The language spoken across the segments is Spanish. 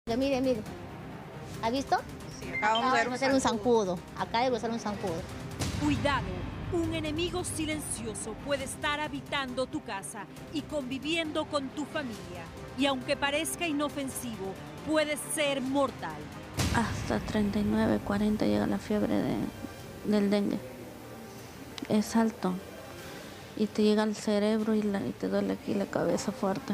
Mire, mire. ¿Ha visto? Sí, acá vamos a ver hacer un zancudo. Acá debe ser un zancudo. Cuidado, un enemigo silencioso puede estar habitando tu casa y conviviendo con tu familia. Y aunque parezca inofensivo, puede ser mortal. Hasta 39, 40 llega la fiebre del dengue. Es alto y te llega al cerebro y te duele aquí la cabeza fuerte.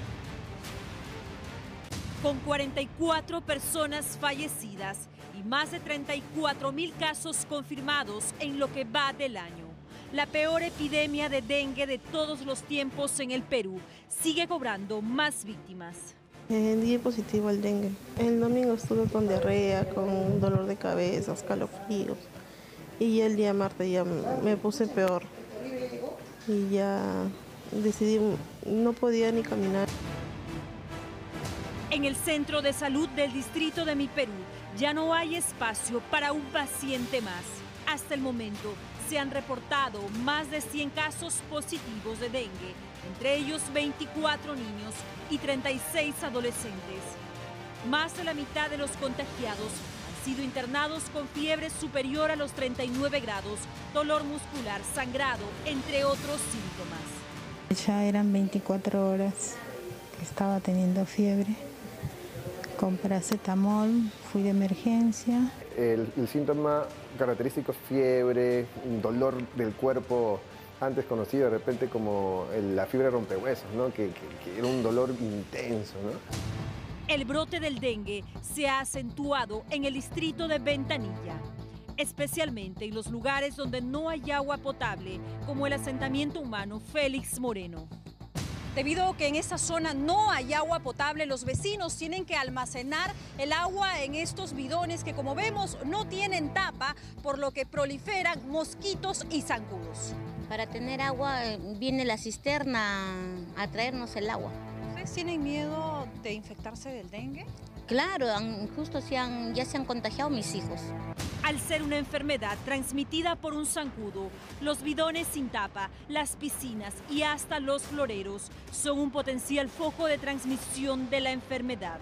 Con 44 personas fallecidas y más de 34.000 casos confirmados en lo que va del año, la peor epidemia de dengue de todos los tiempos en el Perú sigue cobrando más víctimas. Di positivo al dengue. El domingo estuve con diarrea, con dolor de cabeza, escalofríos. Y el día martes ya me puse peor. Y ya decidí, no podía ni caminar. En el centro de salud del distrito de Mi Perú ya no hay espacio para un paciente más. Hasta el momento se han reportado más de 100 casos positivos de dengue, entre ellos 24 niños y 36 adolescentes. Más de la mitad de los contagiados han sido internados con fiebre superior a los 39 grados, dolor muscular, sangrado, entre otros síntomas. Ya eran 24 horas que estaba teniendo fiebre. Con paracetamol, fui de emergencia. El síntoma característico es fiebre, dolor del cuerpo, antes conocido de repente como la fiebre rompehuesos, ¿no? que era un dolor intenso, ¿no? El brote del dengue se ha acentuado en el distrito de Ventanilla, especialmente en los lugares donde no hay agua potable, como el asentamiento humano Félix Moreno. Debido a que en esta zona no hay agua potable, los vecinos tienen que almacenar el agua en estos bidones que, como vemos, no tienen tapa, por lo que proliferan mosquitos y zancudos. Para tener agua viene la cisterna a traernos el agua. ¿Ustedes tienen miedo de infectarse del dengue? Claro, justo ya se han contagiado mis hijos. Al ser una enfermedad transmitida por un zancudo, los bidones sin tapa, las piscinas y hasta los floreros son un potencial foco de transmisión de la enfermedad.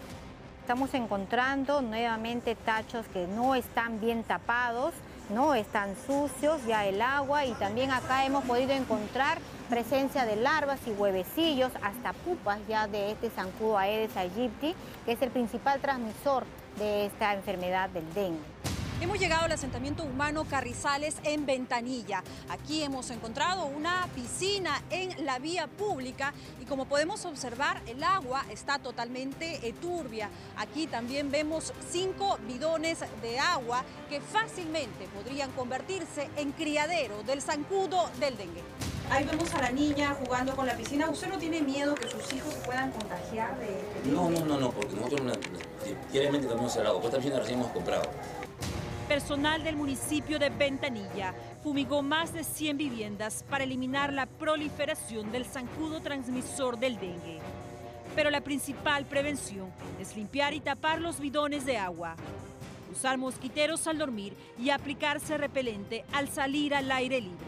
Estamos encontrando nuevamente tachos que no están bien tapados, no están sucios ya el agua, y también acá hemos podido encontrar presencia de larvas y huevecillos, hasta pupas ya de este zancudo Aedes aegypti, que es el principal transmisor de esta enfermedad del dengue. Hemos llegado al asentamiento humano Carrizales en Ventanilla. Aquí hemos encontrado una piscina en la vía pública y, como podemos observar, el agua está totalmente turbia. Aquí también vemos 5 bidones de agua que fácilmente podrían convertirse en criadero del zancudo del dengue. Ahí vemos a la niña jugando con la piscina. ¿Usted no tiene miedo que sus hijos se puedan contagiar de dengue? No, porque nosotros diariamente cambiamos el agua. Pues esta piscina recién hemos comprado. Personal del municipio de Ventanilla fumigó más de 100 viviendas para eliminar la proliferación del zancudo transmisor del dengue. Pero la principal prevención es limpiar y tapar los bidones de agua, usar mosquiteros al dormir y aplicarse repelente al salir al aire libre.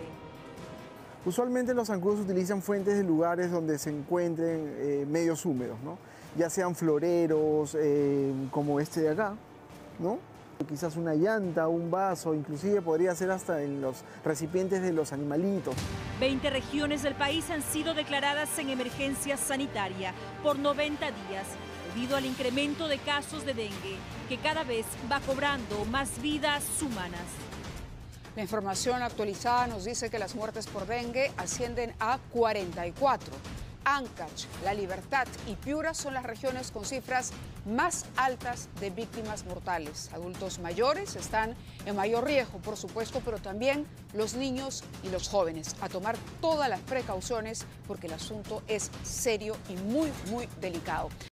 Usualmente los zancudos utilizan fuentes de lugares donde se encuentren medios húmedos, ¿no? Ya sean floreros, como este de acá, ¿no? Quizás una llanta, un vaso, inclusive podría ser hasta en los recipientes de los animalitos. 20 regiones del país han sido declaradas en emergencia sanitaria por 90 días debido al incremento de casos de dengue que cada vez va cobrando más vidas humanas. La información actualizada nos dice que las muertes por dengue ascienden a 44. Ancash, La Libertad y Piura son las regiones con cifras más altas de víctimas mortales. Adultos mayores están en mayor riesgo, por supuesto, pero también los niños y los jóvenes. A tomar todas las precauciones porque el asunto es serio y muy delicado.